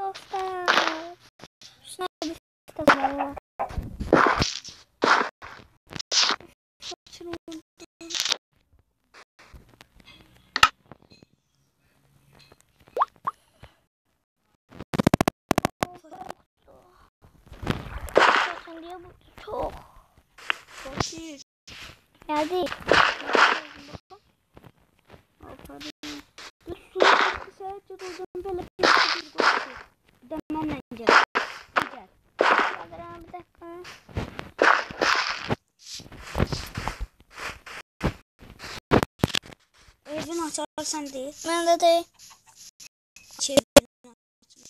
dostlar. Şuna bir dostlar. Diye bu çok. Fakir. Geldi. Demem bence. Güzel. Bir dakika. Evini açarsan değil. Ben de Çevirin.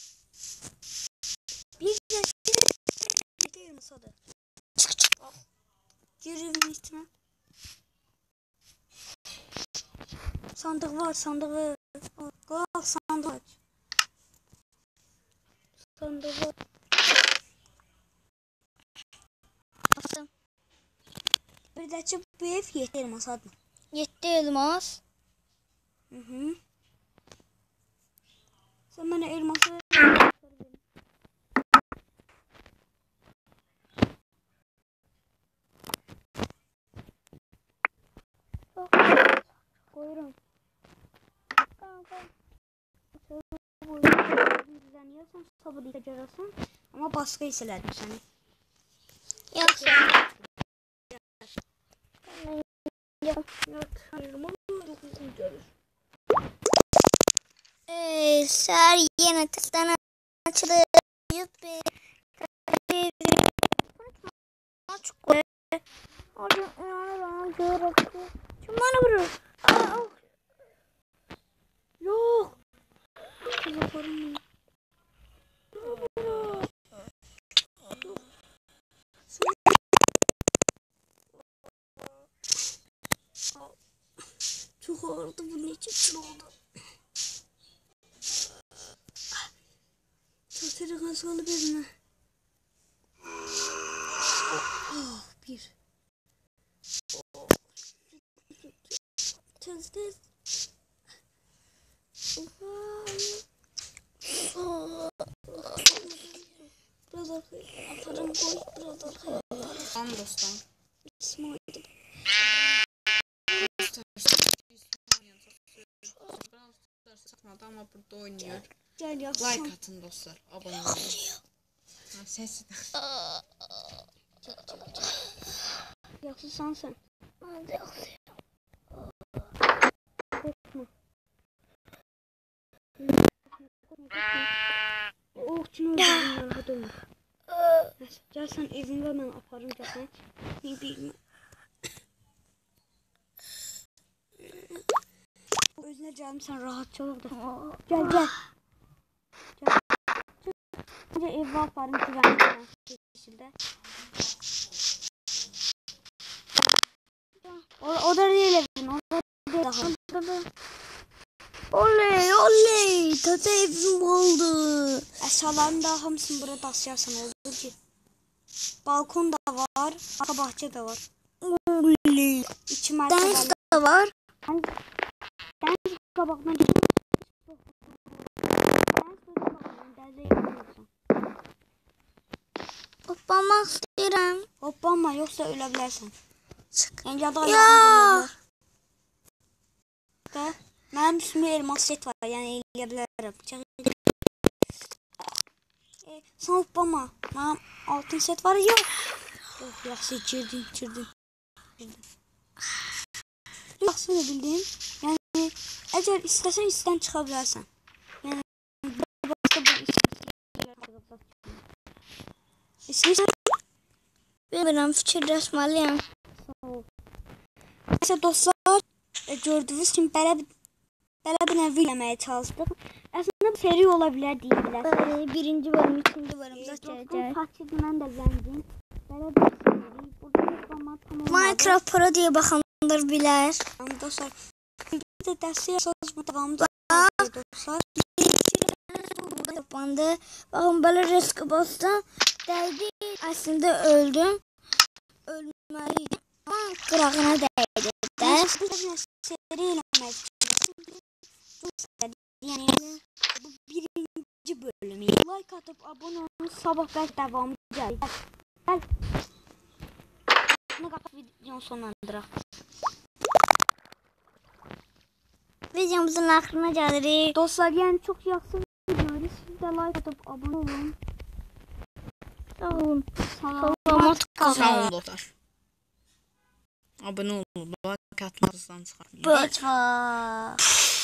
Bir yaşlı masadı. çık çık. Gir evin içine. Sandık var, sandığı. Kalk sandığı aç. Sandığı. Açtım. Bir de açıp bu ev yeter masadı. 7 elmas. Hı. Sen bana elması ver. Koyuyorum. Düzenliyorsan sabır yiyeceksin ama baskı hissederdim seni. Yok. Ser yine testten açıldı. Yuppi. Aç koy. Hadi bana görüp. Kim bana vurur? Yok. Yaparım. Çok ağırdı bu ne çeşit oldu. Çok seri kaskalı birine. Bir. Tez. Biraz arkaya atarım koy. Biraz arkaya. Tamam dostum. İsmail. Satmadı ama burada oynuyor. Gel yapsın. Like atın dostlar. Abone olun. Ses. Yaksın sen. Ben de yaksın. Korkma. Oh şunu öldürdüm hadi onu. Gel sen evinde ben aparım gel sen. Ne bileyim. Özüne canım sen rahatça ol da. Gel. Önce eve aparım güvenli şekilde. O da değil evin. O da değil daha. Oley. Tadı evim oldu. Eşyalarını da hamısını burada taşıyarsan olur ki. Balkon da var. Arka bahçe de var. Oley. İçi Deniz mertebeli. de var. Deniz kabaktan çıkıyor. Hoplamak istedim. Hoppanma yoksa ölebilirsin. Çık. Ence daha Ya. yakın olabilir. Benim üstümde elmas set var yani eleyebilirim. Sen hoppanma. Benim altın set var ya. Oh yaxşı içirdim. Yaxşı ne bildiğin. Yani eğer istersen işten çıkabilirsin. Yani başka bir iş. Bilmiyorum fikirləşməliyəm. Neyse dostlar gördüğünüz gibi belə bir nevi eləməyə çalışdık. Aslında bu seri olabilir deyirlər. Birinci bölüm, ikinci bölüm Dostlar fakirdi mən də zəngin. Belə bir seri. Burada yoxlama tam olmadı. Minecraft Pro diye bakanlar bilər. Dostlar bir de dərsli yazma devamlı dostlar. Burada kapandı. Bakın böyle risk bastım. Değdi. Aslında öldüm. Ölmeliydim. Ama kırağına değdi. Ders bir seri eləmək. Yani bu birinci bölümü. like atıp abone olun. Sabah belki devamı gəlir. Gəl. Bunu kapat, videonu sonlandıraq. Videomuzun axırına gəlirik. Dostlar, yəni çox yaxşı videodur. Siz də like atıp abone olun. Sağ olun. Salamat qalın. Sağ olun dostlar. Abone olun. Like atmazsan çıxarmayın. Beç var.